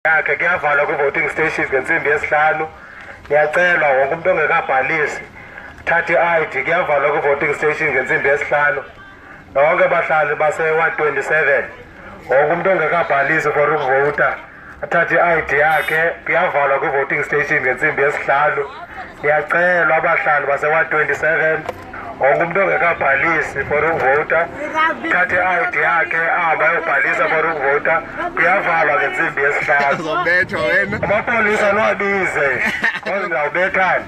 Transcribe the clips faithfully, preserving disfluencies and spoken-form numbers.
yakhe kuyavalwa ku-voting station ngensimbi yesihlanu. Ngiyacelwa wonke umuntu ongekabhalisi thathe i-I D kuyavalwa ku-voting station ngensimbi yesihlanu. Bonke abahlali base one twenty-seven wonke umuntu ongekabhalisi for ukuvota athathe i-I D yakhe kuyavalwa ku-voting station ngensimbi yesihlanu. Ngiyacelwa abahlali base one twenty-seven wonke umuntu ongekabhalisi for ukuvota thathe i-I D yakhe ahambe ayobhalisa for ukuvota kuyavalwa ngensimbi yesihlanu. Uzobethwa wena. Amapolisa nwabize ngizawubethana.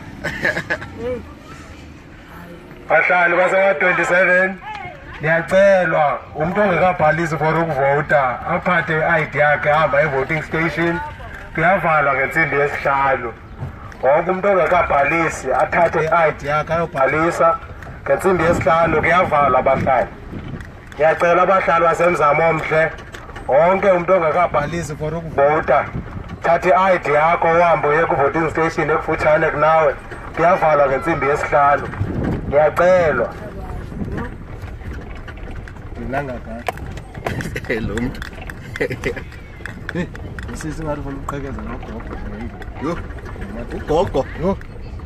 Bahlali base one twenty-seven niyacelwa umuntu ongekabhalisi for ukuvota aphathe i-I D yakhe ahamba e-voting station kuyavalwa ngensimbi yesihlanu. Wonke umuntu ongekabhalisi athathe i-I D yakhe ayobhalisa ngensimbi yesihlanu kuyavalwa abahlali. Ngiyacela abahlali basemzamo omhle wonke umuntu ongekabhalisi for ukuvota thathe i-I D yakho uhambe uye ku-voting station ekufutshane kunawe kuyavalwa ngensimbi yesihlanu. Ngiyacelwa. Lo muntu. Usisi ngathi ufuna ukuqhekeza nogogo. Yo. Ugogo. Yo.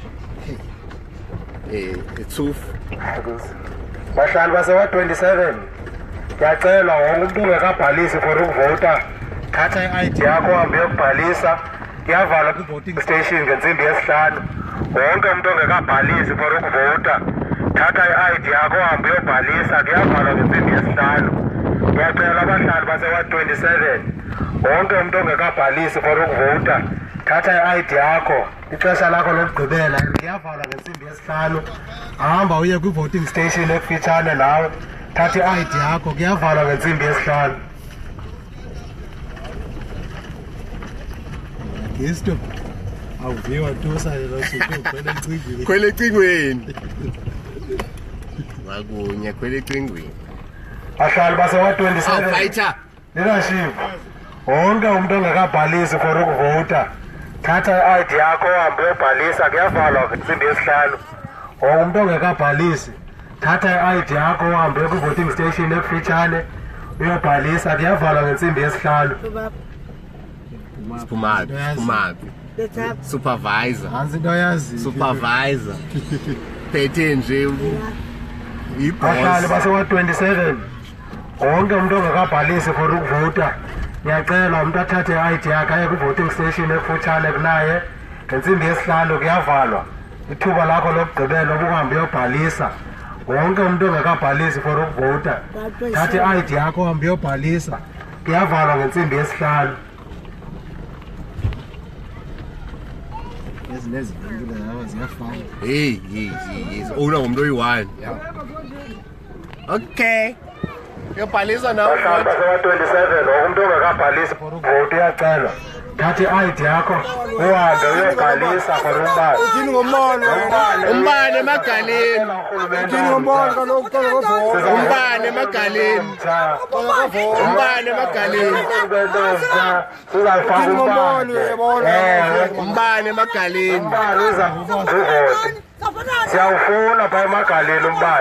Eh, ethufu. Bahlali base one twenty-seven ngiyacelwa wonke umuntu ongekabhalisi for ukuvota thatha i-I D yakho uhambe uyokubhalisa kuyavalwa ku-voting station ngensimbi yesihlanu. Wonke umuntu ongekabhalisi for ukuvota thatha i-I D yakho uhambe uyobhalisa kuyavalwa ngensimbi yesihlanu. Ngiyacela abahlali base one twenty-seven wonke umuntu ongekabhalisi for ukuvota thatha i-I D yakho ixesha lakho lokugqibela kuyavalwa ngensimbi yesihlanu. Ahamba uye kwi-voting station ekufitshane nawe thatha i-I D yakho kuyavalwa ngensimbi yesihlanu. Ngisto awuviwa tusa lo suku kwele cingweni. Kwele cingweni. Wakunye kwele cingweni. Bahlali base one twenty-seven Fighter. leadership wonke umuntu ongekabhalisi for ukuvota thatha i-I D yakho uhambe uyobhalisa kuyavalwa ngensimbi yesihlanu. Wonke umuntu ongekabhalisi thatha i-I D yakho uhambe ku-voting station ekufitshane uyobhalisa kuyavalwa ngensimbi yesihlanu. Siphumapi, siphumapi. Supervisor. Hansi into yazi. Supervisor. Phethe nje Bahlali iboss. base one twenty-seven wonke umuntu ongekabhalisi for ukuvota ngiyacela umuntu athathe i-I D yakhe aye ku-voting station ekufutshane kunaye ngensimbi yesihlanu kuyavalwa. Ithuba lakho lokugqibela ukuhambe uyobhalisa wonke umuntu ongekabhalisi for ukuvota thathe i-I D yakho uhambe uyobhalisa kuyavalwa ngensimbi yesihlanu. Ezinezi zinto lawa ziyafana. Hey, hey, hey. Una umuntu oyi-one. Okay. Uyobhalisa nawe. Bahlali base one twenty-seven wonke umuntu ongekabhalisi for ukuvota uyacelwa thathe i-I D yakho uhambe uyobhalisa for umbane. Uthini ngombane? Umbane emagaleni. Uthini ngombane kaloku cela kovota. Umbane emagaleni. Umbane emagaleni. Sizafaka Uthini ngombane umbane. uyabona. Umbane emagaleni. Umbane uza kuvote. Siyawufuna pha emagaleni umbane.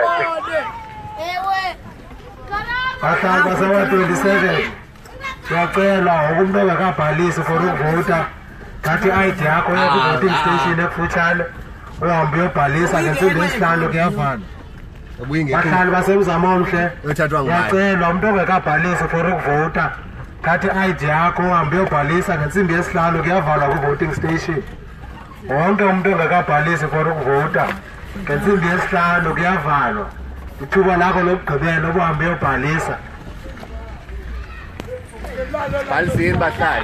Bahlali base one twenty-seven siyacela wonke umuntu ongekabhalisi for ukuvota thathe i-I D yakho uye ku-voting station ekufutshane uhambe uyobhalisa ngensimbi yesihlanu kuyavalwa. Bahlali basemzamo omhle Uthathwa ngubani? ngiyacelwa umuntu ongekabhalisi for ukuvota thathe i-I D yakho uhambe uyobhalisa ngensimbi yesihlanu kuyavalwa ku-voting station. Wonke umuntu ongekabhalisi for ukuvota ngensimbi yesihlanu kuyavalwa. Ithuba lakho lokugqibela ukuhambe uyobhalisa. Bhaliseni bahlali.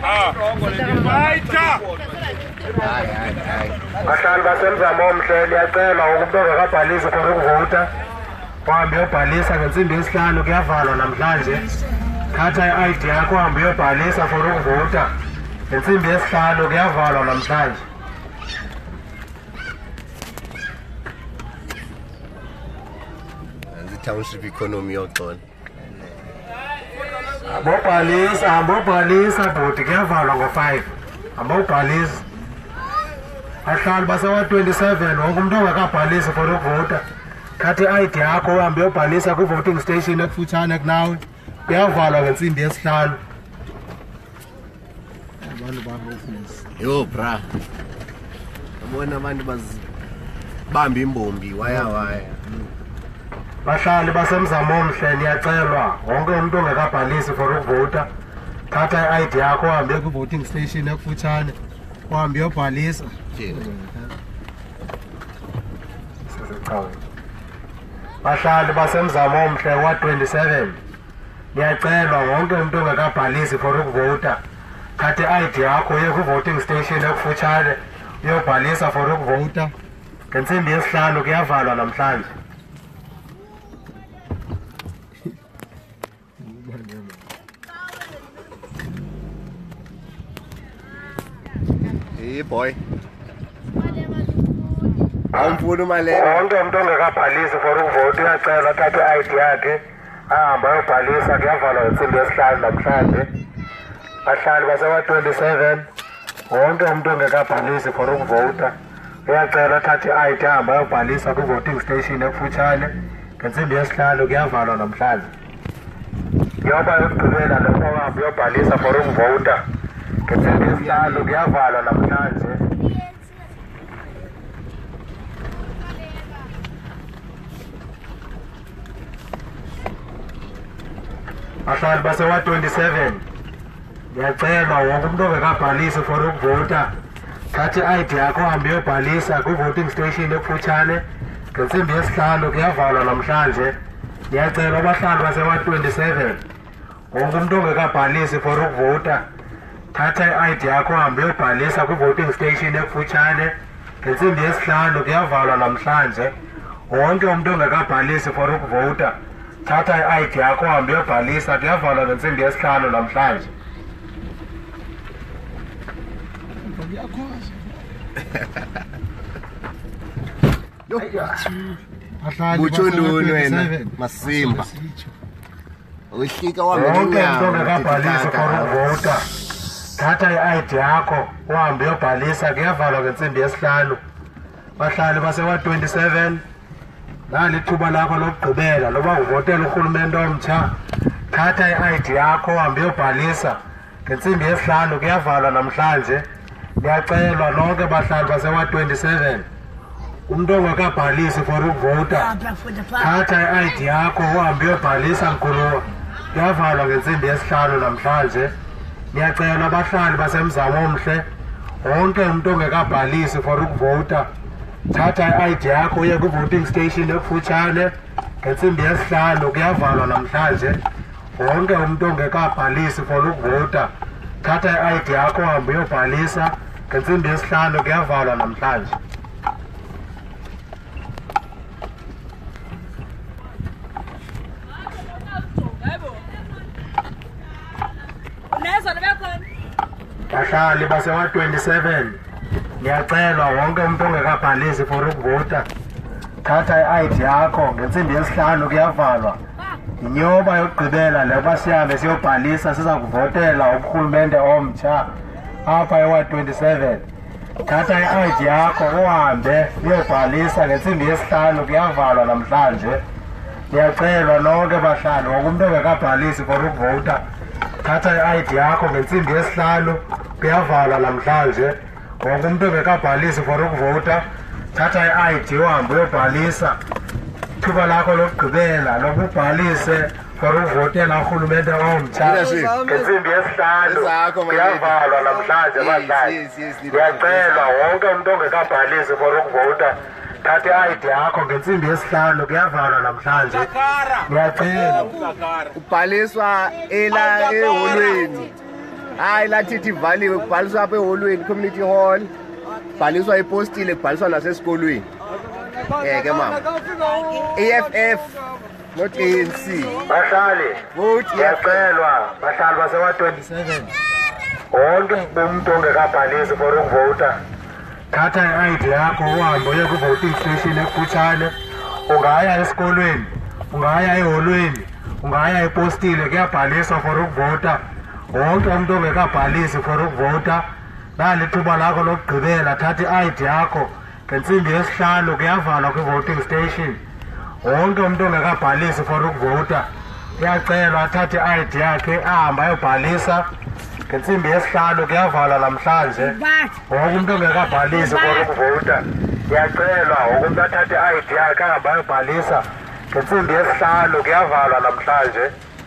Hayi, hayi, hayi. Bahlali basemzamo omhle niyacela wonke umuntu ongekabhalisi for ukuvota uhambe uyobhalisa ngensimbi yesihlanu kuyavalwa namhlanje. Thatha i-I D yakho uhambe uyobhalisa for ukuvota ngensimbi yesihlanu kuyavalwa namhlanje. Township economy yoxola. Ambobhalisa, ambobhalisa bhuti kuyavalwa ngo-five. Ambobhalisa. Bahlali base one twenty-seven wonke umuntu ongekabhalisi for ukuvota thathe i-I D yakho uhambe uyobhalisa kwi-voting station ekufutshane kunawe kuyavalwa ngensimbi yesihlanu. abantu ba-hopeless. Yo bra. Abona abantu bazibamba imbombi waya waya. Bahlali basemzamo omhle niyacelwa wonke umuntu ongekabhalisi for ukuvota thatha i-I D yakho uhambe kwi-voting station ekufutshane uhambe uyobhalisa. Bahlali basemzamo omhle wa twenty-seven niyacelwa wonke umuntu ongekabhalisi for ukuvota thatha i-I D yakho uye kwi-voting station ekufutshane uyobhalisa for ukuvota ngentsimbi yesihlanu kuyavalwa namhlanje. Hey boy. Awumfuna umaleko. Wonke umuntu ongekabhalisi for ukuvota uyacela athathe i-I D yakhe ahambe ayobhalisa kuyavalwa ngentsimbi yesihlanu namhlanje. Bahlali basewa twenty-seven wonke umuntu ongekabhalisi for ukuvota uyacela athathe i-I D ahambe ayobhalisa kwi-voting station ekufutshane ngentsimbi yesihlanu kuyavalwa namhlanje. Yoba yokugqibela lokho uhambe uyobhalisa for ukuvota ngentsimbi yesihlanu kuyavalwa namhlanje. Bahlali basewa twenty-seven ndiyacelwa wonke umuntu ongekabhalisi for ukuvota thathe i-I D yakho uhambe uyobhalisa kwi-voting station ekufutshane ngentsimbi yesihlanu kuyavalwa namhlanje. Ndiyacela abahlali basewa twenty-seven wonke umuntu ongekabhalisi for ukuvota thatha i-I D yakho uhambe uyobhalisa kwi-voting station ekufutshane ngentsimbi yesihlanu kuyavalwa namhlanje. Wonke umuntu ongekabhalisi for ukuvota thatha i-I D yakho uhambe uyobhalisa kuyavalwa ngentsimbi yesihlanu namhlanje. Buchuluni wena Masimba. Uhlika wami wonke umuntu ongekabhalisi for ukuvota thatha i-I D yakho uhambe uyobhalisa kuyavalwa ngentsimbi yesihlanu. Bahlali basewa twenty-seven nali ithuba lakho lokugqibela loba uvotela urhulumente omtsha thatha i-I D yakho uhambe uyobhalisa ngentsimbi yesihlanu kuyavalwa namhlanje. Ndiyacelwa lonke bahlali basewa twenty-seven umuntu ongekabhalisi for ukuvota thatha i-I D yakho uhambe uyobhalisa nkuluwa kuyavalwa ngentsimbi yesihlanu namhlanje. Ndiyacelwa abahlali basemzamo omhle wonke umuntu ongekabhalisi for ukuvota thatha i-I D yakho uye kwi-voting station ekufutshane ngentsimbi yesihlanu kuyavalwa namhlanje. Wonke umuntu ongekabhalisi for ukuvota thatha i-I D yakho uhambe uyobhalisa ngentsimbi yesihlanu kuyavalwa namhlanje. Bahlali basewa twenty-seven ndiyacelwa wonke umuntu ongekabhalisi for ukuvota thatha i-I D yakho ngentsimbi yesihlanu kuyavalwa. Inyoba yokugqibela leba sihambe siyobhalisa siza kuvotela urhulumente omtsha apha ewa twenty-seven thatha i-I D yakho uhambe uyobhalisa ngentsimbi yesihlanu kuyavalwa namhlanje. Ndiyacelwa nonke bahlali wonke umuntu ongekabhalisi for ukuvota thatha i-I D yakho ngentsimbi yesihlanu kuyavalwa namhlanje. Wonke umuntu ongekabhalisi for ukuvota thatha i-I D uhambe uyobhalisa ithuba lakho lokugqibela loba ubhalise for ukuvotela urhulumente omtsha ngentsimbi yesihlanu kuyavalwa namhlanje. Bahlali ndiyacelwa wonke umuntu ongekabhalisi for ukuvota thatha i-I D yakho ngentsimbi yesihlanu kuyavalwa namhlanje. Ndiyacela ubhaliswa ela eholweni. Hayi lathi ivaliwe kubhaliswa apha eholweni community hall. Bhaliswa ipostile kubhaliswa nasesikolweni. Eh ke mama. E F F not A N C. Bahlali Vote ndiyacelwa bahlali basewa twenty-seven wonke umuntu ongekabhalisi for ukuvota thatha i-I D yakho uhambe uye kwi-voting station ekufutshane. Ungaya esikolweni, ungaya eholweni, ungaya epostile kuyabhaliswa for ukuvota. Wonke umuntu ongekabhalisi for ukuvota nali ithuba lakho lokugqibela thatha i-I D yakho ngentsimbi yesihlanu kuyavalwa kwi-voting station. Wonke umuntu ongekabhalisi for ukuvota uyacelwa athathe i-I D yakhe ahambe ayobhalisa ngentsimbi yesihlanu kuyavalwa namhlanje wonke umntu ongekabhalisi for ukuvota ndiyacelwa wonke umntu athathe i-I D yakhe ahambe ayobhalisa ngentsimbi yesihlanu kuyavalwa namhlanje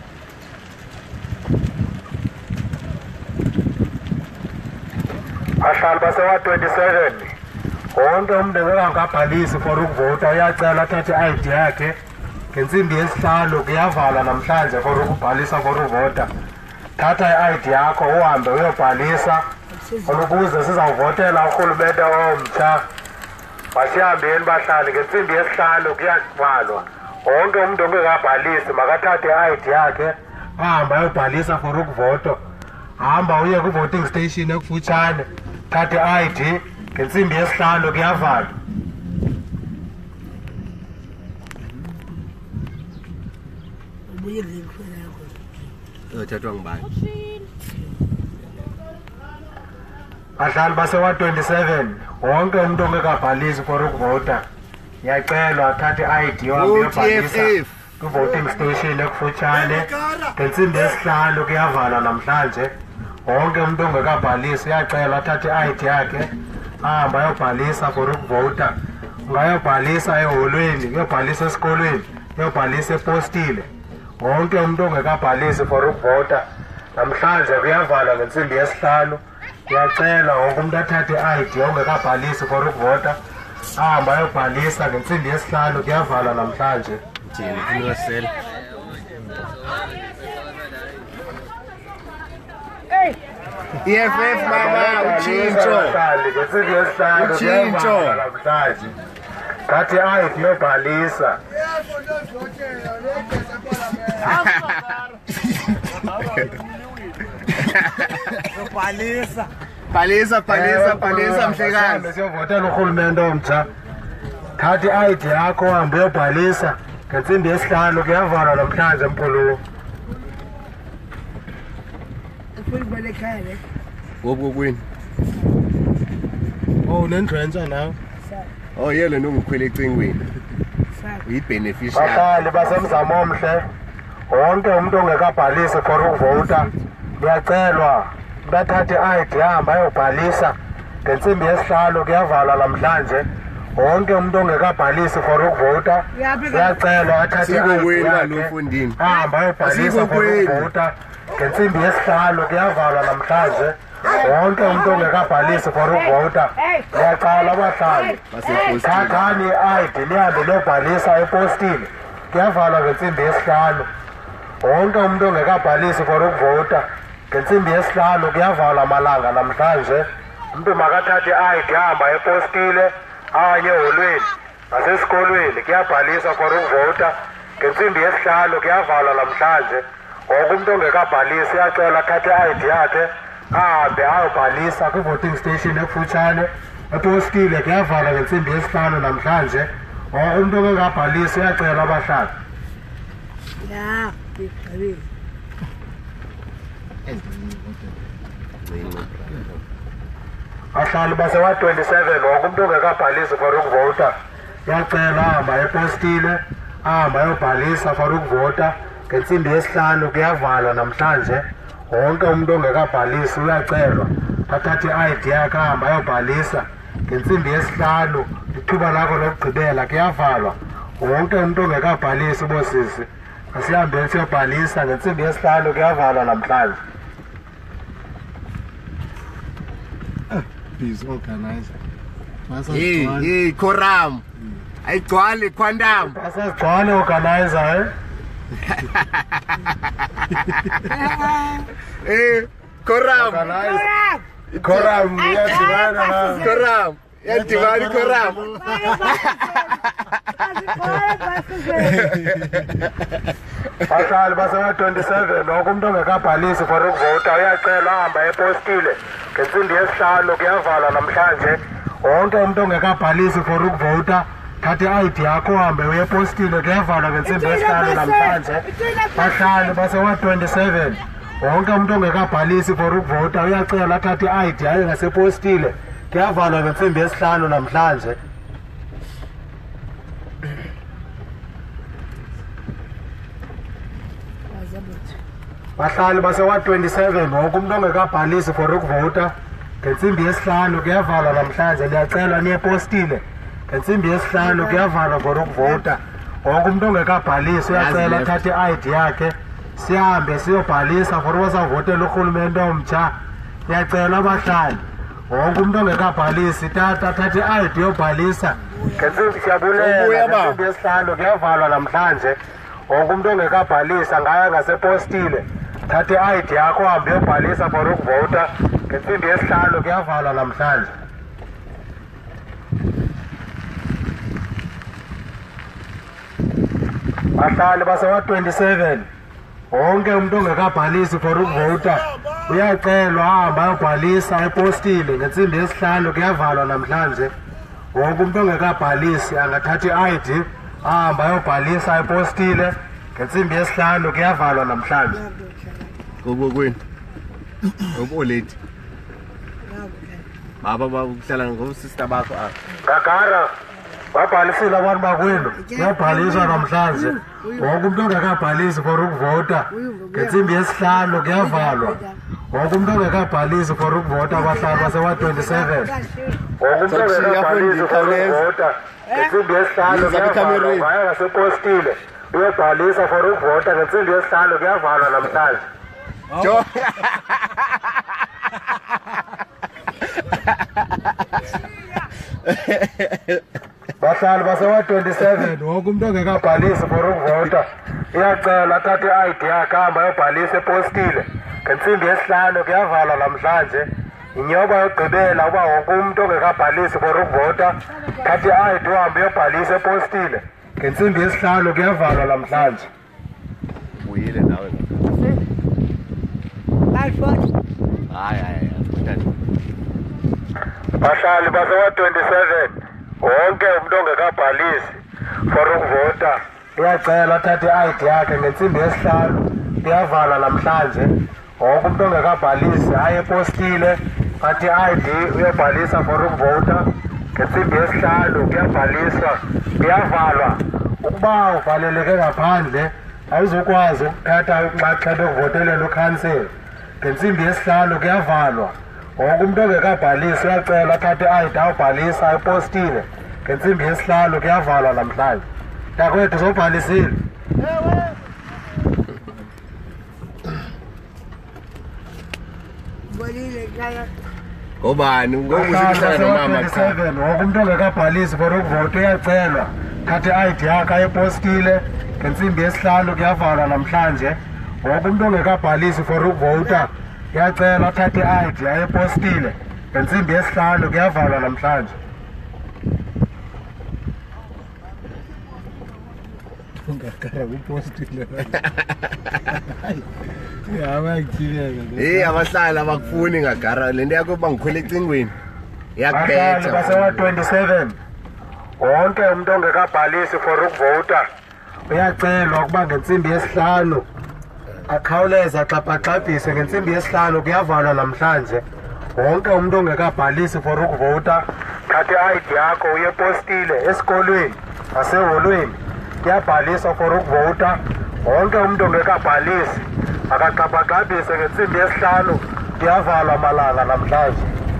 bahlali basewa twenty-seven wonke umntu engekabhalisi for ukuvota uyacela athathe i-I D yakhe ngentsimbi yesihlanu kuyavalwa namhlanje for ukubhalisa for uvota thatha i-I D yakho uhambe uyobhalisa ukuze sizawuvotela urhulumente omtsha masihambeni bahlali ngentsimbi yesihlanu kuyavalwa wonke umntu ongekabhalisi makathathe i-I D yakhe ahambe ayobhalisa for ukuvoto hamba uye kwi-voting station ekufutshane thathe i-I D ngentsimbi yesihlanu kuyavalwa uthathwa ngubani bahlali basewa twenty-seven wonke umntu ongekabhalisi for ukuvota yacelwa athathe i-I D wabhalisa kwi-voting station ekufutshane ngentsimbi yesihlanu kuyavalwa namhlanje wonke umntu ongekabhalisi uyacelwa athathe i-I D yakhe ahambe ayobhalisa for ukuvota ungayobhalisa eholweni uyobhalisa esikolweni uyobhalisa epostile wonke umntu ongekabhalisi for ukuvota namhlanje kuyavalwa ngentsimbi yesihlanu kuyacelwa wonke umntu athathe i-I D ongekabhalisi for ukuvota ahambe ayobhalisa ngentsimbi yesihlanu kuyavalwa namhlanje E F F mama utshintsho ngentsimbi yesihlanu utshintsho namhlanje thathe i-I D yobhalisa bhalisa bhalisa bhalisa bhalisa mhlekazi siyovotela urhulumente omtsha thatha i-I D yakho uhambe uyobhalisa ngentsimbi yesihlanu kuyavalwa namhlanje mphuluko wokokwini oh unendrentsha nawe oh yelo nongikhwela ecingweni uyi-beneficiary bahlali basemzamo omhle wonke umntu ongekabhalisi for ukuvota kuyacelwa umntu athathe i-I D ahambe ayobhalisa ngentsimbi yesihlanu kuyavalwa namhlanje wonke umntu ongekabhalisi for ukuvota kuyacelwa athathe i-I D yakhe ahambe ayobhalisa for ukuvota ngentsimbi yesihlanu kuyavalwa namhlanje wonke umntu ongekabhalisi for ukuvota liyacala abahlali thathani i-I D lihambe liyobhalisa epostile kuyavalwa ngentsimbi yesihlanu wonke umntu ongekabhalisi for ukuvota ngentsimbi yesihlanu kuyavalwa malanga namhlanje umntu makathathe i-I D ahamba epostile anye eholweni nasesikolweni kuyabhalisa for ukuvota ngentsimbi yesihlanu kuyavalwa namhlanje wonke umntu ongekabhalisi uyacela athathe i-I D yakhe ahambe ayobhalisa kwi-voting station ekufutshane epostile kuyavalwa ngentsimbi yesihlanu namhlanje wonke umntu ongekabhalisi uyacela abahlali ya bahlali basewa twenty-seven wonke umntu ongekabhalisi for ukuvota uyacela ahamba epostile ahamba ayobhalisa for ukuvota ngentsimbi yesihlanu kuyavalwa namhlanje wonke umntu ongekabhalisi uyacelwa athathe i-I D yakhe ahamba ayobhalisa ngentsimbi yesihlanu ithuba lakho lokugqibela kuyavalwa wonke umntu ongekabhalisi bosisi asihambeni siyobhalisa ngentsimbi yesihlanu kuyavalwa namhlanje disorganizer hey hey koram ayigcwale quantum asazigcwale organizer eh eh koram koram yadibana koram yadibana koram bahlali basewa twenty-seven wonke umntu ongekabhalisi for ukuvota uyacelwa ahamba epostile ngentsimbi yesihlanu kuyavalwa namhlanje wonke umntu ongekabhalisi for ukuvota thathe i-I D yakho uhambe uye epostile kuyavalwa ngentsimbi yesihlanu namhlanje bahlali basewa twenty-seven wonke umntu ongekabhalisi for ukuvota uyacela athathe i-I D aye ngasepostile kuyavalwa ngentsimbi yesihlanu namhlanje bahlali base-ward twenty-seven wonke umuntu ongekabhalisi for ukuvota ngentsimbi yesihlanu kuyavalwa namhlanje ndiyacela niye postile ngentsimbi yesihlanu kuyavalwa for ukuvota wonke umuntu ongekabhalisi uyacela athathe i-I D yakhe sihambe siyobhalisa for ubasavotela urhulumente omtsha ndiyacela abahlali wonke umuntu ongekabhalisi tata athathe i-I D yobhalisa ngentsimbi siyabulela ngentsimbi yesihlanu kuyavalwa namhlanje wonke umuntu ongekabhalisa ngaya ngasepostile thathe i-I D yakho uhambe uyobhalisa for ukuvota ngentsimbi yesihlanu kuyavalwa namhlanje bahlali base-ward twenty-seven wonke umuntu ongekabhalisi for ukuvota uyacelwa ahamba ayobhalisa epostile ngentsimbi yesihlanu kuyavalwa namhlanje wonke umuntu ongekabhalisi angathatha i-I D ahamba ayobhalisa epostile ngentsimbi yesihlanu kuyavalwa namhlanje Kokwini. Oboleti. Baba bakuhlala ngosister bakho apha. Gagara babhalisile abantu bakwenu kuyabhaliswa namhlanje wonke umuntu ongekabhalisi for ukuvota ngentsimbi yesihlanu kuyavalwa wonke umuntu ongekabhalisi for ukuvota abahlali base-ward twenty-seven wonke umuntu ongekabhalisi for ukuvota ngentsimbi yesihlanu kuyavalwa ngaya ngasepostile uyobhalisa for ukuvota ngentsimbi yesihlanu kuyavalwa namhlanje Jo. bahlali base-ward twenty-seven wonke umuntu ongekabhalisi for ukuvota uyacela athathe i-I D yakhe ahamba ayobhalisa epostile ngentsimbi yesihlanu kuyavalwa namhlanje inyoba yogqibela uba wonke umuntu ongekabhalisi for ukuvota thathe i-I D uhambe uyobhalisa epostile ngentsimbi yesihlanu kuyavalwa namhlanje Uyile nawe. Hayi hayi hayi. bahlali base-ward twenty-seven wonke umuntu ongekabhalisi for ukuvota uyacela athathe i-I D yakhe ngentsimbi yesihlanu kuyavalwa namhlanje wonke umuntu ongekabhalisi aye epostile athi i-I D uyobhalisa for ukuvota ngentsimbi yesihlanu kuyabhaliswa kuyavalwa ukuba uvaleleke ngaphandle awuzukwazi ukuthatha inxaxheba ekuvoteleni ukhansela ngentsimbi yesihlanu kuyavalwa wonke umuntu ongekabhalisi uyacela athathe i-I D awubhalisa epostile ngentsimbi yesihlanu kuyavalwa namhlanje ntakwethu sobhalisile Ngobani ngokuzihlala nomama cha. wonke umuntu ongekabhalisi for ukuvota uyacelwa thathe i-I D yakhe ayepostile ngentsimbi yesihlanu kuyavalwa namhlanje wonke umuntu ongekabhalisi for ukuvota uyacela athathe i-I D ayepostile ngentsimbi yesihlanu kuyavalwa namhlanje ungakhala kwipostile yabakileka Eh abahlali abakufuni ngagara lento yakho bangikhwela ecingweni. bahlali Iyakuphetha. base-ward twenty-seven wonke umuntu ongekabhalisi for ukuvota uyacelwa ukuba ngentsimbi yesihlanu akhawuleza axhaphaxhabhise ngentsimbi yesihlanu kuyavalwa namhlanje wonke umuntu ongekabhalisi for ukuvota thathe i-I D yakho uye epostile esikolweni naseholweni kuyabhaliswa for ukuvota wonke umuntu ongekabhalisi akaxhaphaxhabhise ngentsimbi yesihlanu kuyavalwa malanga namhlanje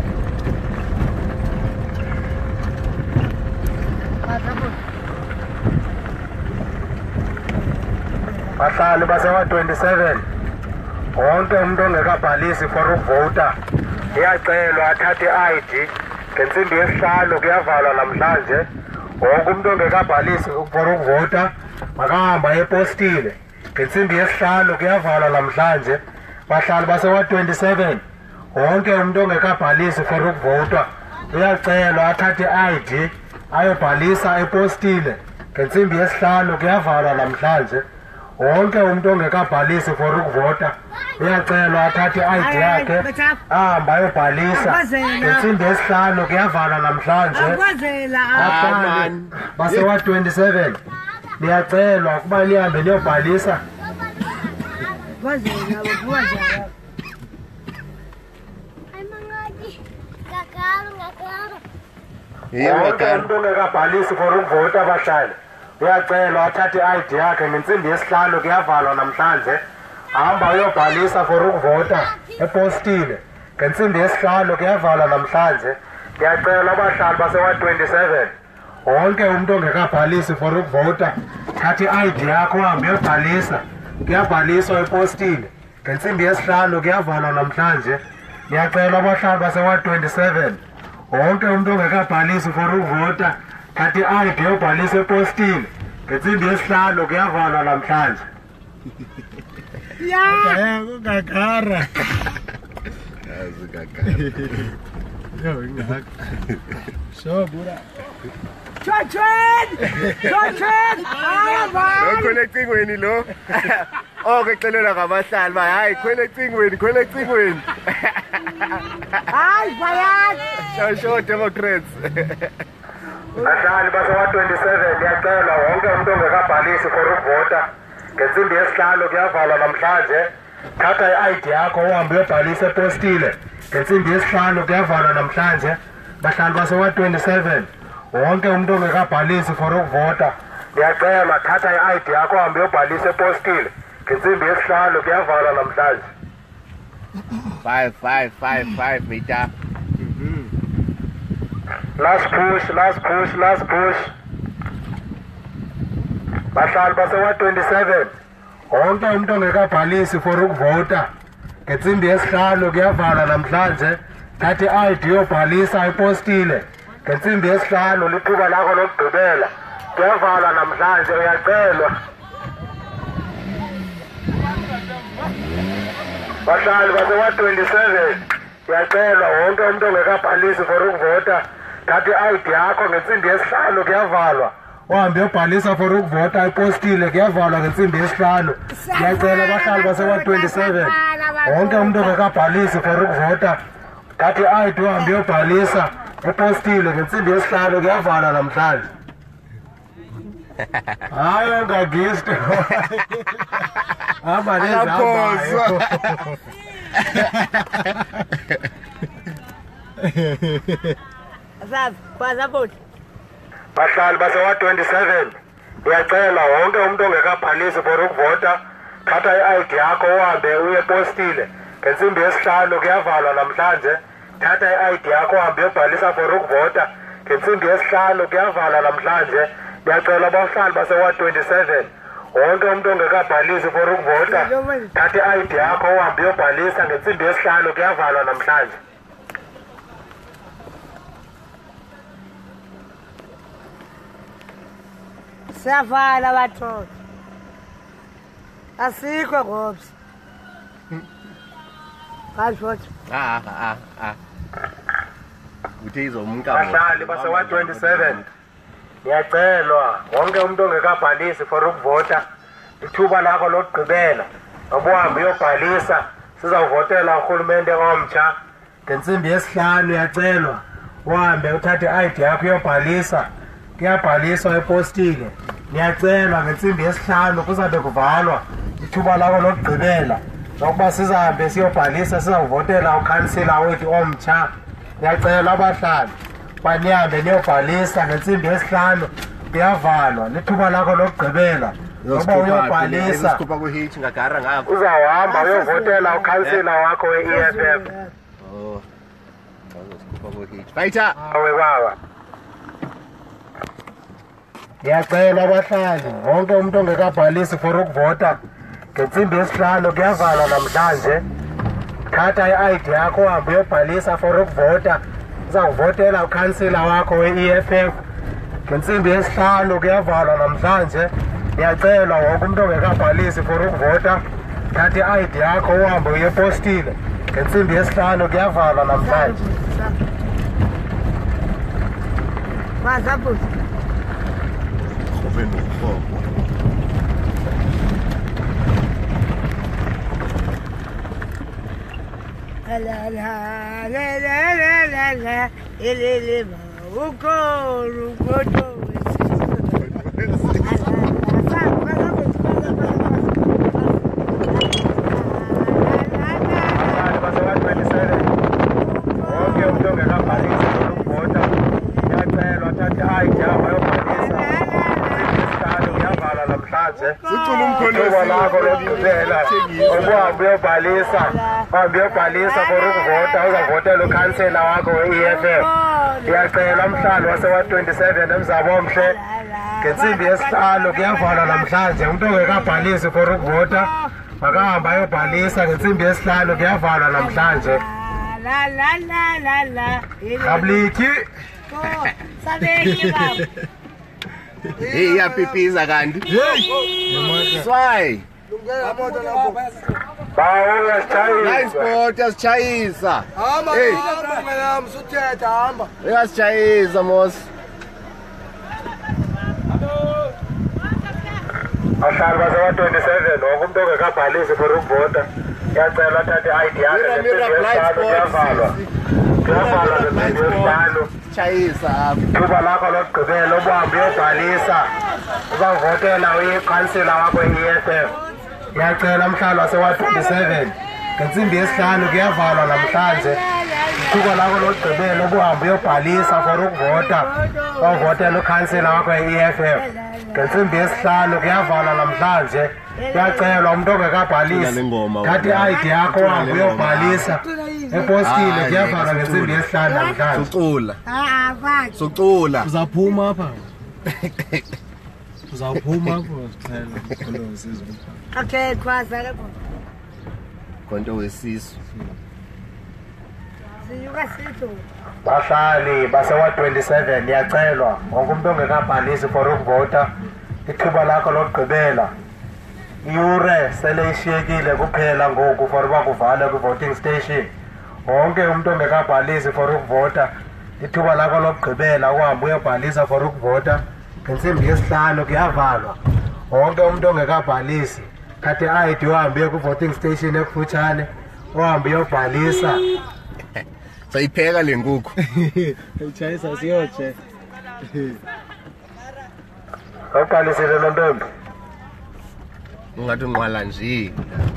bahlali base-ward twenty-seven wonke umuntu ongekabhalisi for ukuvota uyacelwa athathe i-I D ngentsimbi yesihlanu kuyavalwa namhlanje wonke umuntu ongekabhalisi for ukuvota makahamba epostile ngentsimbi yesihlanu kuyavalwa namhlanje bahlali base-ward twenty-seven wonke umuntu ongekabhalisi for ukuvota uyacelwa athathe i-I D ayobhalisa epostile ngentsimbi yesihlanu kuyavalwa namhlanje wonke umuntu ongekabhalisi for ukuvota uyacelwa athathe i-I D yakhe ahamba ayobhalisa ngentsimbi yesihlanu kuyavalwa namhlanje bahlali base-ward twenty-seven niyacelwa ukuba nihambe niyobhalisa wonke umuntu ongekabhalisi for ukuvota abahlali uyacelwa athathe i-I D yakhe ngentsimbi yesihlanu kuyavalwa namhlanje hamba uyobhalisa for ukuvota epostile ngentsimbi yesihlanu kuyavala namhlanje. Ndiyacela abahlali base-Ward twenty-seven wonke umuntu ongekabhalisi for ukuvota thatha i-I D yakho uhambe uyobhalisa. Kuyabhaliswa epostile ngentsimbi yesihlanu kuyavalwa namhlanje. Ndiyacela abahlali base-Ward twenty-seven wonke umuntu ongekabhalisi for ukuvota thatha i-I D uyobhalisa epostile ngentsimbi yesihlanu kuyavalwa namhlanje. Ya kugagara. Yazi gagara. Yo ingaka. So bura. Chachwen! Chachwen! Lo khona ecingweni lo. Oh kexelela ngabahlali ba hayi khona ecingweni khona ecingweni. Hayi bayan! Show show Democrats. Bahlali base-Ward twenty-seven ndiyacela wonke umuntu ongekabhalisi for ukuvota ngentsimbi yesihlanu kuyavalwa namhlanje. Thatha i-I D yakho uhambe uyobhalisa epostile ngentsimbi yesihlanu kuyavalwa namhlanje. Bahlali base-Ward twenty-seven wonke umuntu ongekabhalisi for ukuvota ndiyacela thatha i-I D yakho uhambe uyobhalisa epostile ngentsimbi yesihlanu kuyavalwa namhlanje. Five five five five meter. Last push, last push, last push. Bahlali base-Ward twenty-seven wonke umuntu ongekabhalisi for ukuvota ngentsimbi yesihlanu kuyavalwa namhlanje. Thatha i-I D yobhalisa epostile ngentsimbi yesihlanu lithuba lakho lokugqibela kuyavalwa namhlanje. Uyacelwa bahlali base-Ward twenty-seven uyacelwa wonke umuntu ongekabhalisi for ukuvota thatha i-I D yakho ngentsimbi yesihlanu kuyavalwa uhambe uyobhalisa for ukuvota epostile kuyavalwa ngentsimbi yesihlanu. Ndiyacela abahlali base-Ward twenty-seven wonke umuntu ongekabhalisi for ukuvota thatha i-I D uhambe uyobhalisa epostile ngentsimbi yesihlanu kuyavalwa namhlanje. Hayi ungagisti hamba nezihambayo. Asaf, kwaza futhi. Bahlali base-Ward twenty-seven ndiyacela wonke umuntu ongekabhalisi for ukuvota thatha i-I D yakho uhambe uye epostile ngentsimbi yesihlanu kuyavalwa namhlanje. Thatha i-I D yakho uhambe uyobhalisa for ukuvota ngentsimbi yesihlanu kuyavalwa namhlanje. Ndiyacela abahlali base-Ward twenty-seven wonke umuntu ongekabhalisi for ukuvota thatha i-I D yakho uhambe uyobhalisa ngentsimbi yesihlanu kuyavalwa namhlanje. Siyavala bathola. Asikho ngobs. Hayi futhi. Ah ah ah. Uthi izomka. Bahlali base-Ward twenty-seven ndiyacelwa wonke umuntu ongekabhalisi for ukuvota ithuba lakho lokugqibela ubuhambe uyobhalisa. Sizawuvotela urhulumente omtsha ngentsimbi yesihlanu. Uyacelwa uhambe uthathe i-I D yakho uyobhalisa kuyabhaliswa epostile. Ndiyacelwa ngentsimbi yesihlanu kuzabe kuvalwa ithuba lakho lokugqibela lokuba sizahambe siyobhalisa sizawuvotela ukhansila wethu omtsha. Ndiyacela abahlali banihambe niyobhalisa ngentsimbi yesihlanu kuyavalwa lithuba lakho lokugqibela lokuba uyobhalisa Sikhupha ku hitch ngagara ngapha. uzawuhamba uyovotela ukhansila wakho we-E F F. Oh. Sikhupha ku hitch. Fighter. Awe baba ndiyacela abahlali wonke umuntu ongekabhalisi for ukuvota ngentsimbi yesihlanu kuyavalwa namhlanje. Thatha i-I D yakho uhambe uyobhalisa for ukuvota uzawuvotela ukhansila wakho we-E F F ngentsimbi yesihlanu kuyavalwa namhlanje. Ndiyacelwa wonke umuntu ongekabhalisi for ukuvota thatha i-I D yakho uhambe uye epostile ngentsimbi yesihlanu kuyavalwa namhlanje. Kwaza futhi. La la la la la la la ilele ba ukoro ukoto. Sicula umkhonyosi. Ubona lokugqibela uhambe uyobhalisa uhambe uyobhalisa for ukuvota uzavotela ukhansela wakho we-E F F ndiyacela mhlali wase-wa twenty-seven emzabo omhle ngentsimbi yesihlanu kuyavalwa namhlanje umntu ongekabhalisi for ukuvota makahamba ayobhalisa ngentsimbi yesihlanu kuyavalwa namhlanje La la la la la. kabliki Sabeki baba. Hey iyapipiza kanti. Swai. bawo Nice uyasitshayisa sport yasitshayisa. Hamba Hey. mina msuthetha hamba. Uyasitshayisa mos. ahlali base-wa twenty-seven wonke umntu ongekabhalisi for ukuvota uyacela athathe i-I D yakhe Mira mira ngentsimbi blind yesihlanu kuyavalwa spot. kuyavalwa ngentsimbi yesihlanu Chayisa apha. thuba lakho lokugqibela ubuhambe uyobhalisa uzawuvotela uyikhansila wakho i-E F F uyacela mhlali wase-wa twenty-seven ngentsimbi yesihlanu kuyavalwa namhlanje thuba lakho lokugqibela ubuhambe uyobhalisa for ukuvota uzawuvotela ukhansila wakho i-E F F ngentsimbi yesihlanu kuyavalwa namhlanje kuyacelwa umntu ongekabhalisi thatha i-I D yakho uhambe uyobhalisa epostile kuyavalwa ngentsimbi yesihlanu namhlanje Ucula. Ah, vathi. Sucula. Uzaphuma apha. Uzawuphuma apho sicela ngicela usizo. Okay, kwasa lapho. Konto wesisu. Siyuka sithu. bahlali base-wa twenty-seven ndiyacelwa wonke umntu ongekabhalisi for ukuvota ithuba lakho lokugqibela iyure sele ishiyekile kuphela ngoku for uba kuvale kwi-voting station wonke umntu ongekabhalisi for ukuvota ithuba lakho lokugqibela uhambe uyobhalisa for ukuvota ngentsimbi yesihlanu kuyavalwa wonke umntu ongekabhalisi thatha i-I D uhambe uye kwi-voting station ekufutshane uhambe uyobhalisa Sayipheka le nkukhu. Uchayisa siyoje. awuqalisile nontombi Ungathi unqwala nje.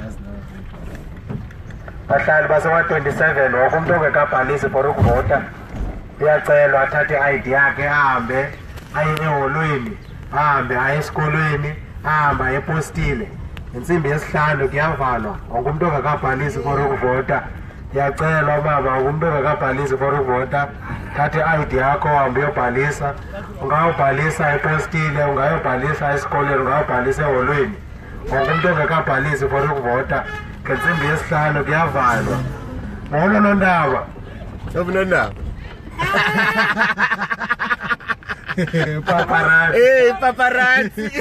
bahlali base-wa twenty-seven wonke umntu ongekabhalisi for ukuvota uyacelwa athathe i-I D yakhe ahambe aye eholweni ahambe aye esikolweni ahambe aye epostile ngentsimbi yesihlanu kuyavalwa wonke umntu ongekabhalisi for ukuvota uyacelwa baba wonke umntu ongekabhalisi for ukuvota thatha i-I D yakho uhambe uyobhalisa ungayobhalisa epostile ungayobhalisa esikolweni ungayobhalisa eholweni wonke umntu ongekabhalisi for ukuvota ngentsimbi yesihlanu kuyavalwa molo nondaba Yobunona. paparazzi Hey paparazzi.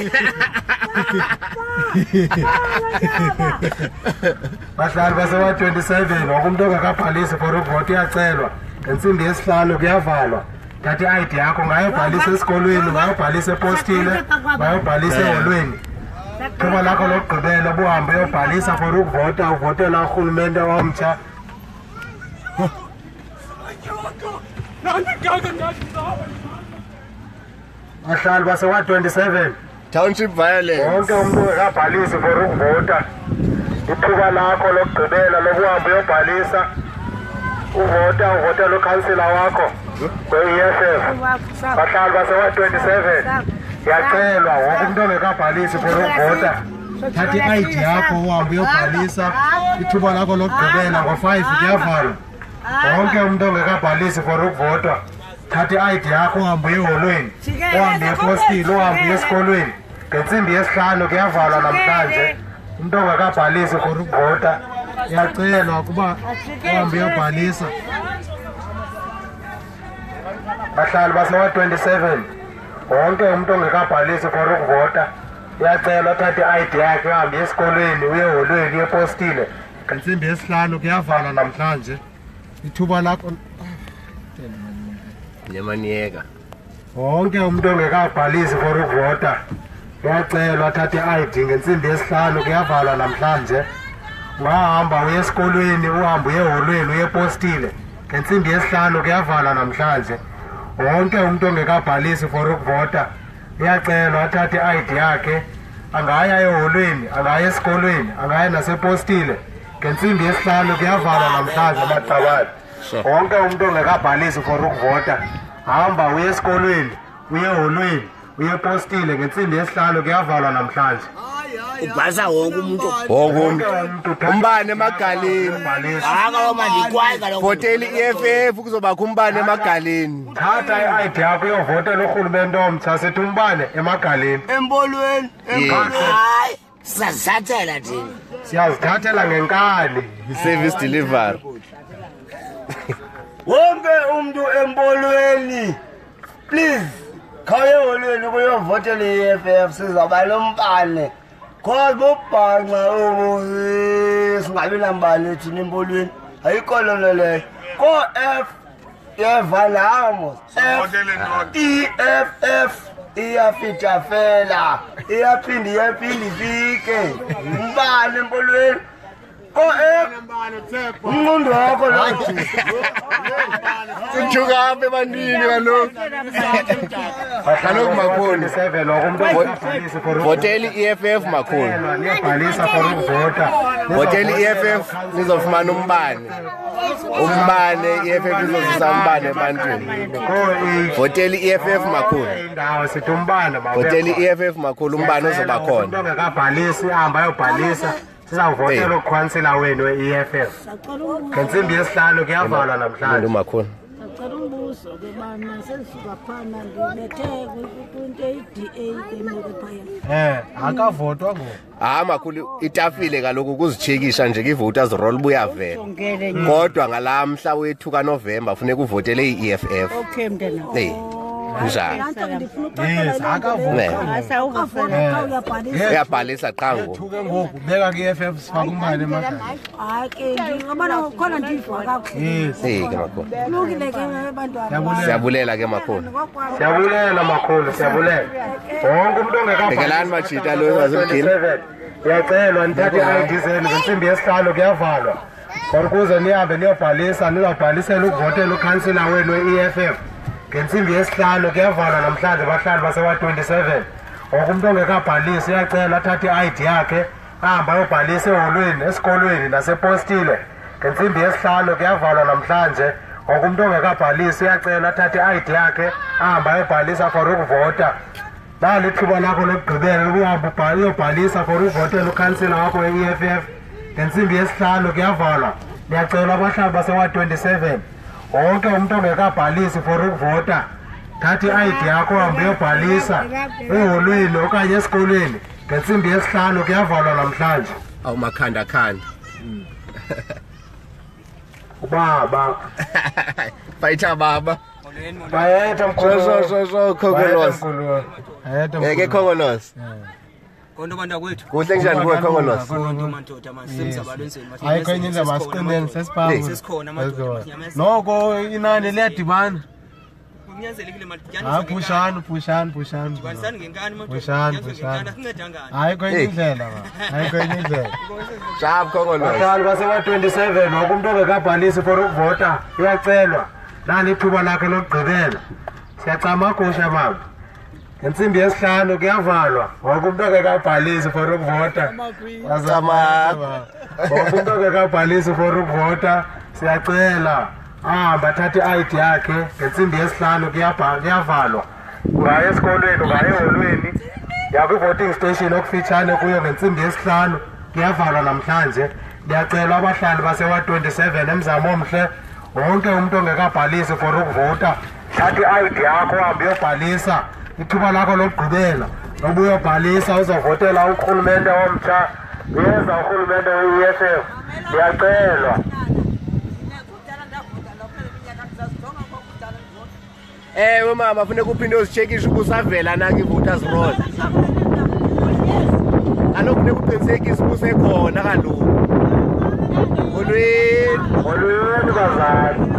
bahlali base-wa twenty-seven wonke umntu ongekabhalisi for ukuvota uyacelwa ngentsimbi yesihlanu kuyavalwa thatha i-I D yakho ungayobhalisa esikolweni ungayobhalisa epostile ungayobhalisa eholweni thuba lakho lokugqibela buhambe uyobhalisa for ukuvota uvotela urhulumente omtsha bahlali base-wa twenty-seven Township violence. wonke umntu ongekabhalisi for ukuvota ithuba lakho lokugqibela lokuhamba uyobhalisa uvota uvotela ukhansila wakho kwe-E F F bahlali base-wa twenty-seven ndiyacelwa wonke umntu ongekabhalisi for ukuvota thatha i-I D yakho uhambe uyobhalisa ithuba lakho lokugqibela ngo-five kuyavalwa wonke umntu ongekabhalisi for ukuvota thatha i-I D yakho uhambe uye eholweni uhambe epostile uhambe uye esikolweni ngentsimbi yesihlanu kuyavalwa namhlanje umntu ongekabhalisi for ukuvota uyacelwa ukuba uhambe uyobhalisa bahlali base-wa twenty-seven wonke umntu ongekabhalisi for ukuvota uyacelwa athathe i-I D yakhe uhambe esikolweni uye eholweni uye epostile ngentsimbi yesihlanu kuyavalwa namhlanje ithuba lakho Nyamaniyeka. wonke umntu ongekabhalisi for ukuvota uyacelwa athathe i-I D ngentsimbi yesihlanu kuyavalwa namhlanje ungahamba uye esikolweni uhambe uye eholweni uye epostile ngentsimbi yesihlanu kuyavalwa namhlanje wonke umntu ongekabhalisi for ukuvota uyacelwa athathe i-I D yakhe angaya eholweni angaya esikolweni angaya nasepostile ngentsimbi yesihlanu kuyavalwa namhlanje amaqabane wonke umntu ongekabhalisi for ukuvota hamba uye esikolweni uye eholweni uye epostile ngentsimbi yesihlanu kuyavalwa namhlanje Hayi hayi ubhalisa wonke umuntu wonke umuntu umbane emagaleni aka mandikwazi kaloku voteli I F F kuzobakho umbane emagaleni thatha i-I D yakho uyovotela urhulumente omtsha sithi umbane emagaleni embolweni hayi sizazithathela thina siyazithathela ngenkani i-service delivery wonke umuntu embolweni please khawuye eholweni kuyovotela I F F sizawuba lombane cause bobhanqa ubu singabi nambane thina embolweni ayikho lona leyo ko F yevalamos I F F iyafitafela iyaphindi iyaphindi ifike umbane embolweni ko F umuntu wakho lo ujuka apha ebantwini kaloku kaloku makhulu voteli I F F makhulu niyabhalisa for ukuvota voteli I F F nizofumana umbane umbane I F F izozisa umbane ebantwini voteli I F F makhulu indawo sithi umbane voteli I F F makhulu umbane uzoba khona umuntu ongekabhalisi ahamba ayobhalisa sizawuvotela ukhansila wenu we-E F F ngentsimbi yesihlanu kuyavalwa namhlanje makhulu Sacela umbuzo ke bana selisuka phana ngibethe ku-twenty eight D A kemeke phaya. Eh, akavotwa ngoku. Ah makhulu itafile kaloku kuzichekisha nje i-voters roll buyavela. Kodwa ngalamhla wethu kaNovember funeka uvotele i-E F F. Okay mntana. Eh. Njani? Yes, akavotwa. Asawuvafela uyabhalisa qha ngoku. Thuke ngoku beka ku-E F F sifaka umbane emakhaya. Hayi ke ngibona khona ndizwa kakuhle. Yes. Eh ke makhulu. Kulungile ke bantwana. Siyabulela ke makhulu. Siyabulela makhulu, siyabulela. Wonke umuntu ongekabhalisi. Bekelani majita lo wasemgini. Uyacelwa nithathe i-I D zenu ngentsimbi yesihlanu kuyavalwa. Ukuze nihambe niyobhalisa nizawubhalisela ukuvotela ukhansila wenu we-E F F. Ngentsimbi yesihlanu kuyavalwa namhlanje bahlali basewa twenty-seven. Wonke umuntu ongekabhalisi uyacela athathe i-I D yakhe ahambe ayobhalisa eholweni, esikolweni nasepostile. Ngentsimbi yesihlanu kuyavalwa namhlanje. Wonke umuntu ongekabhalisi uyacela athathe i-I D yakhe ahambe ayobhalisa for ukuvota. Nali ithuba lakho lokugqibela ukuhamba uyobhalisa for uvotela ukhansila wakho we-E F F. Ngentsimbi yesihlanu kuyavalwa. Ndiyacela abahlali basewa twenty-seven. Wonke umuntu ongekabhalisi for ukuvota thatha i-I D yakho uhambe uyobhalisa eholweni okanye esikolweni. Ngentsimbi yesihlanu kuyavalwa namhlanje. Awumakhanda khanda. Ubaba. Bayitha baba. Bayetha mkhulu. So so so Khongolose. Ayetha Ngeke Khongolose. Konto bantu kwethu. Kuhle njani kuwe Khongolose? Konto mandoda masisemsabalweni manje. Ayikho enye indaba masiqineni sesiphawu. Sesikhona madoda. Noko inani liyadibana. Kunyanzelekile madijani. Hayi pushani pushani pushani. Banisani ngenkani madoda. Pushani pushani. Sinceda ngani? Ayikho enye indlela ba. Ayikho enye indlela. Sharp Khongolose. Bahlali basewa twenty-seven wonke umuntu ongekabhalisi for ukuvota uyacelwa. Nali ithuba lakhe lokugqibela. Siyacamagusha mama. Ngentsimbi yesihlanu kuyavalwa. Wonke umuntu ongekabhalisi for ukuvota. Azama. Wonke umuntu ongekabhalisi for ukuvota siyacela ahamba athathe i-I D yakhe ngentsimbi yesihlanu kuyavalwa. Ungaya esikolweni ungaya eholweni yakho i-voting station okufitshane kuyo ngentsimbi yesihlanu kuyavalwa namhlanje. Ndiyacela abahlali basewa twenty-seven emzamo omhle wonke umuntu ongekabhalisi for ukuvota thatha i-I D yakho uhambe uyobhalisa. Ithuba lakho lokugqibela noba uyobhalisa uzovotela urhulumente omtsha uyeza urhulumente we-E F F. Ndiyacelwa. Ewe mama funeka uphinde uzitshekishe ubusavela na kwi-voters roll. Kaloku funeka uqinisekise ubusekhona kaloku. Molweni. Molweni bazali.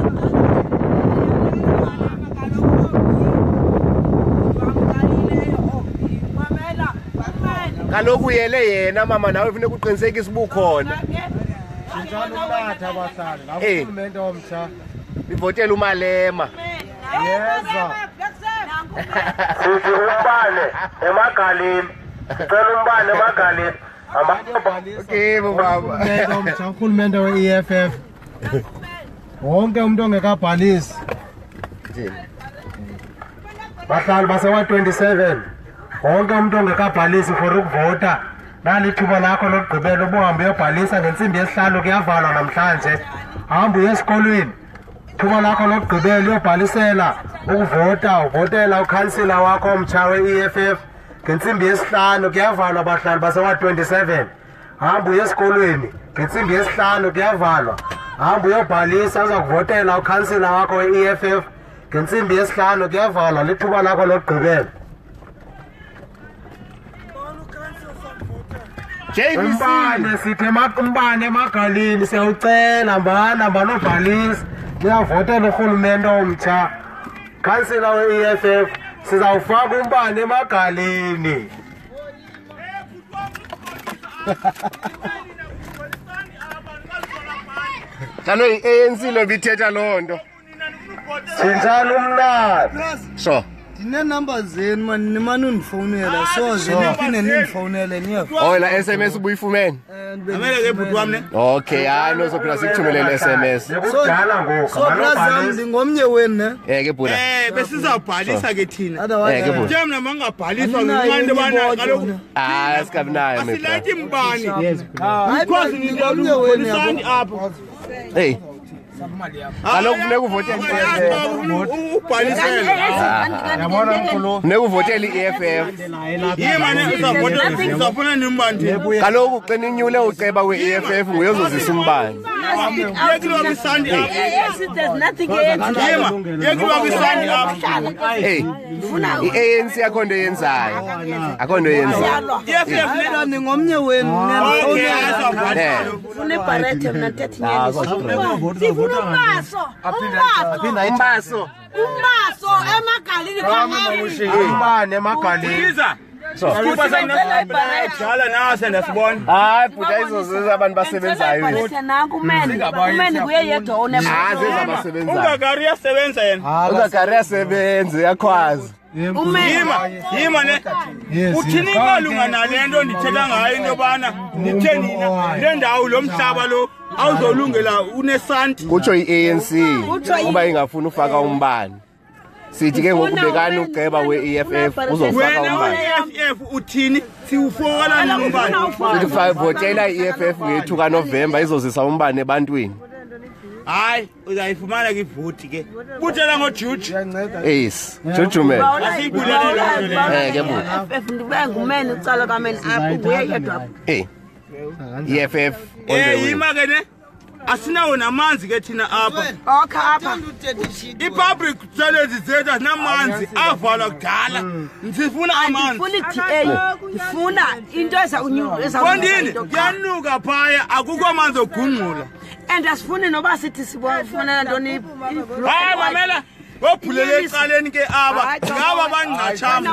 Kaloku uyele yena mama nawe funeka uqinisekise ubukhona. Njalo ulatha abahlali. Eh. Urhulumente omtsha. Ivotela uMalema. Yeza. Sithi umbane emagaleni. Sicela umbane emagaleni. Okay baba. Urhulumente we-E F F. Wonke umuntu ongekabhalisi. Bahlali basewa twenty-seven. Wonke umuntu ongekabhalisi for ukuvota nalithuba lakho lokugqibela ubuhambe uyobhalisa ngentsimbi yesihlanu kuyavalwa namhlanje hamba uye esikolweni thuba lakho lokugqibela uyobhalisela ukuvota uvotela ukhansila wakho omtsha we-E F F ngentsimbi yesihlanu kuyavalwa bahlali basewa twenty-seven hamba uye esikolweni ngentsimbi yesihlanu kuyavalwa hamba uyobhalisa uza kuvotela ukhansila wakho we-E F F ngentsimbi yesihlanu kuyavalwa lithuba lakho lokugqibela umbane sithi umbane emagalini siyawucela mbana mbanobhalisa niyavotela urhulumente omtsha khansila we-E F F sizawufaka umbane emagalini kalo i-A N C lo bithetha loo nto tshintshani umnati so ndineenamba zenu mani nimane undifowunela soze niphinde nindifowunele niyav oh la S M S ubuyifumene amele ke bhuti wam ne okay hayi nozophila sikuthumelele S M S nekudala ngoku so brazam ndingomnye wenu ne eh ke bhuda eh besizawubhalisa ke thina eh ke bhuda nje mna mangabhaliswa ngenqande bana kaloku ah sikabi nayo mfana asilayithi mbani because ndingomnye wenu yabo apho hey kaloku funeka uvotele ubhalisele yabona mkhulu funeka uvotele i-E F F yiye mane uzavotela uzafuna nimbandi kaloku qina inyule uceba we-E F F nguye ozozisa umbane yekilo bisandi apho There's nothing against yema yekilo bisandi apho hey i-A N C akho nto yenzayo akho nto yenzayo yes yes ndingomnye wenu okay azavotela Fune barete mna thirty years. Sifuna umbaso. umbaso Umbaso emagalini kwaNgesi. umbane emagalini iza dala nase ndasibona hayi bhuda izozisa abantu basebenzayo Barete nangu umeni. Umeni kuye yedwa one. ah zeza basebenzayo ungagari yasebenza yena ungagari yasebenza uyakwazi Umeni. yima yima ne uthini malunga nalento ndithetha ngayo into bana nditheni le ndawo lo mhlaba lo awuzolungela unesanti kutsho i-A N C uba ingafuni ufaka umbane sithi ke ngokubekani uceba we-E F F uzofaka wena umbane we-E F F uthini siwufokola nombani sithi votela i-E F F ngethu kaNovemba izozisa umbane ebantwini hayi uzayifumana kivoti ke butela ngojuju yes jujumela asiyibulele eh ke bu F ndibuya ngumeni ucala kameni apho kuye yedwa. eh E F F eh yima ke ne asinawo namanzi ke thina apha Okay apha. i-public toilets zethu asinamanzi avalwa kudala sifuna amanzi Andifuni D A. Ngifuna into eza unyuka eza. kondini kuyanuka phaya akukho amanzi ogungqula And asifuni noba sithi sibona ntoni. hayi mamela wophulele ecaleni ke aba ngaba bangqatshama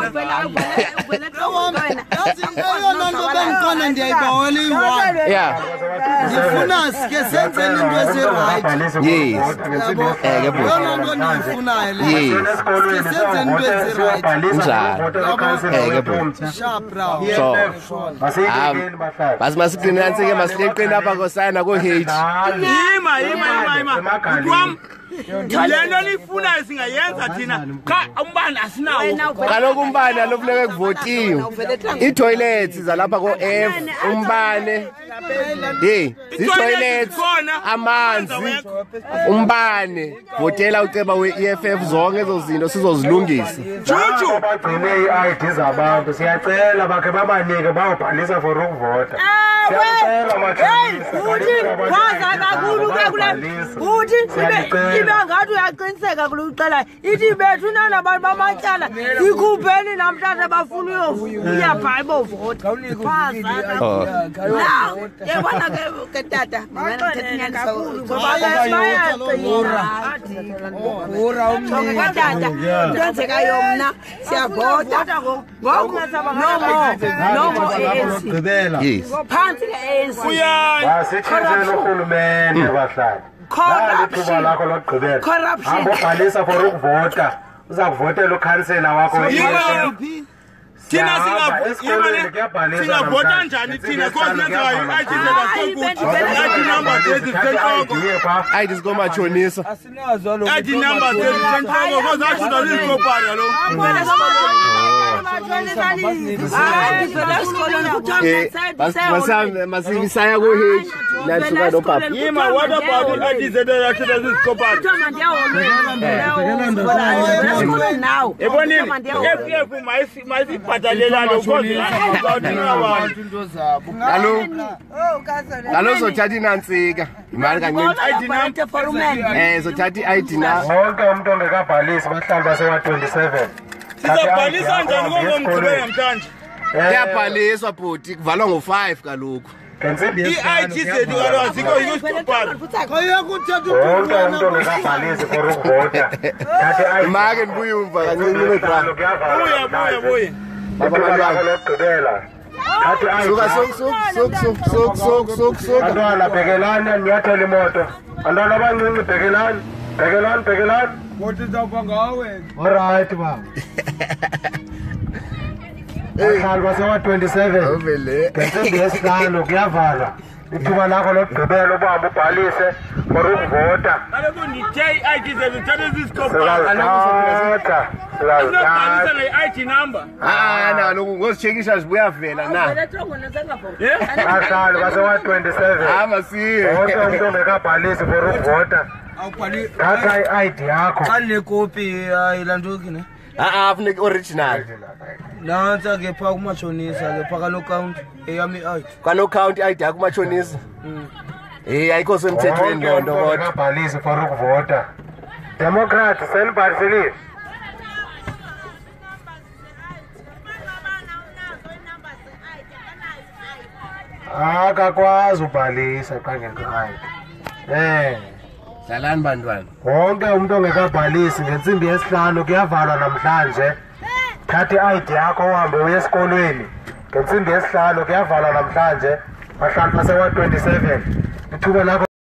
eyona nto bendiqonda ndiyayibawela iyi-one yeah ndifuna sike senzeni into ezirayithi yes eh ke bu eyona nto ndiyifunayo le yes sike senzeni into ezirayithi njalo eh ke bu sharp raw so basi masiqinanise ke masileqeni apha kosana ko-hate yima yima yima yima kwam lento niyifunayo singayenza thina cha umbane asinawo kaloku umbane alofuneke kuvotiwe ii-toilets zalapha ko-F umbane hey zii-toilets amanzi umbane votela uceba we-E F F zonke ezo zinto sizozilungisa juju bagcine ii-I D zabantu siyacela bakhe babanike bayobhalisa for ukuvota Kwaza kakhulu ke kule uthi ibe ibe ngathi uyaqiniseka kule ucela ithi bethu nana abantu bamatyala ikhupheni namhlanje bafuna uyovuya phaa bovota kwaza now yebona ke ke tata mina ngithethinyana ngoba ke bayaqina ora umnene tata kwenzeka yona siyavota ngoku no more no more A N C yes Phansi le-A N C. basitshintshele urhulumente bahlali nalithuba lakho lokugqibela hamba ubhalisa for ukuvota uza kuvotela ukhansela wakho thina singavota njani thina kosinenzayo i-I D zethu number zethu zisenhloko I D zikomatshonisa i-I D number zethu zisenhloko kozathi zazizikopana lo masibisaya ku-H nasuka nopapa yima what about I D Z that is copper ebonini F F mayisibhadalela lokhozi kalo zothatha inantsika imali kancinci eh zothatha i-I D na wonke umuntu ongekabhalisi bahlali base-one twenty-seven sizabhalisa njani ngomgqibelo namhlanje kuyabhaliswa bhuti kuvalwa ngo-five kaloku i-I T zethu kaloku azikho yikosibhala wonke umuntu ongekabhalisi for ukuvota imake ndibuye umva kancinci nebra buya buya buya babantwana lokugqibela suka suk suk suk suk suk suk suk suk bantwana bhekelani niyathela imoto bantwana abancinci bhekelani bhekelani bhekelani Moto izawuba ngawe. Alright baba. Bahlali base-one twenty-seven. ovele Ngensimbi yesihlanu kuyavalwa. Ithuba lakho lokugqibela ubamba ubhalise for ukuvota. kaloku ndithe i-I D zethu thatha zisikophala Sizazithatha. sinobhalisa Sizazithatha. nge-I D number ah na kaloku ngozitshekisha zibuyavela na Bahlali base-one twenty-seven. hamba siye Wonke umuntu ongekabhalisi for ukuvota. Awubhali Thatha i-I D yakho. xa nekopi ayilantuki ne. ah funeka original Nansa ke pha kumashonisa ke pha kalo count eyami i-I D. kwano count i-I D yakho matshonisa eh ayikho semthethweni Wonke lonto umuntu kodwa ongekabhalisi for ukuvota. Democrat senibhaliselile. Akakwazi ubhalisa qangekhayi. Eh, dlalani bantwana wonke umuntu ongekabhalisi ngensimbi yesihlanu kuyavalwa namhlanje. Thatha i-I D yakho uhambe uye esikolweni. Ngensimbi yesihlanu kuyavalwa namhlanje. Bahlali base-one twenty-seven. Ithuba lakho